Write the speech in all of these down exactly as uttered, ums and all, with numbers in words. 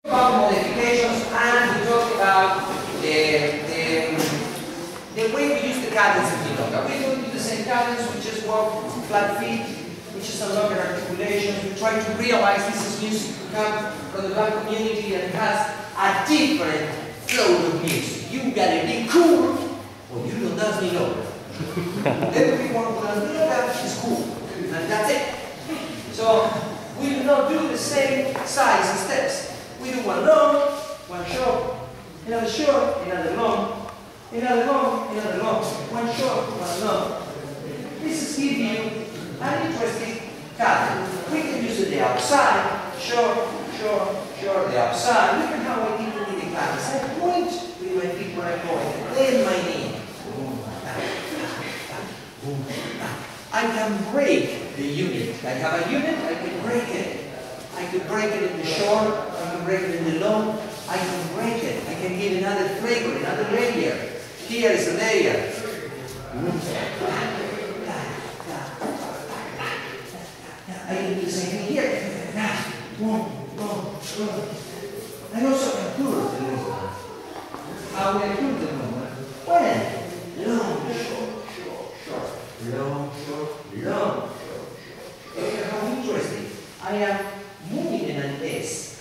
About modifications, and we talk about the, the, the way we use the cadence in milonga. We don't do the same cadence, we just walk flat feet, which is no longer articulation. We try to realize this is music to come from the black community and it has a different flow of music. You gotta be cool, or you don't dance milonga. Everyone who does milonga is cool, and that's it. So we do not do the same size and steps. We do one long, one short, another short, another long, another long, another long, one short, one long. This is give you an interesting cadence. We can use it the outside, short, short, short, the outside. Look at how I give it the cadence. I point with my feet when I point, then my knee. I can break the unit. I have a unit, I can break it. I can break it in the short, I can break it in the long, I can break it. I can give another flavor, another layer. Here is a layer. I can do the same thing here. One, one, one. I also can curve the movement. How will I curve the movement? When? Long, short, short, short. Long, short, long, short, short. Look at how interesting. I am moving in an S.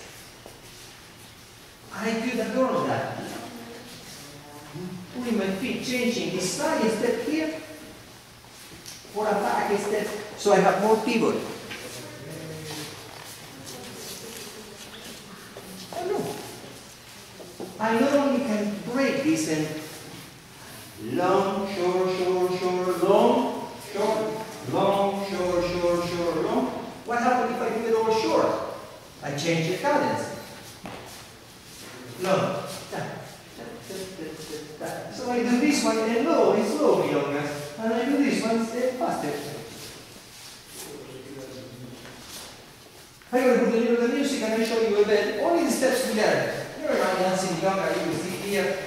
I could have done that. Putting my feet, changing this side step here for a back step, so I have more pivot. Oh no. I not only can break this and long, short, short, short, long, short, long, short, short, short, long. What happens if I do it all short? I change the cadence. Long. So I do this one and low, and slow milongas, and I do this one faster. I'm going to put a little bit of music and I show you a bit. Only the steps we learn. You're around dancing milonga, you will see here.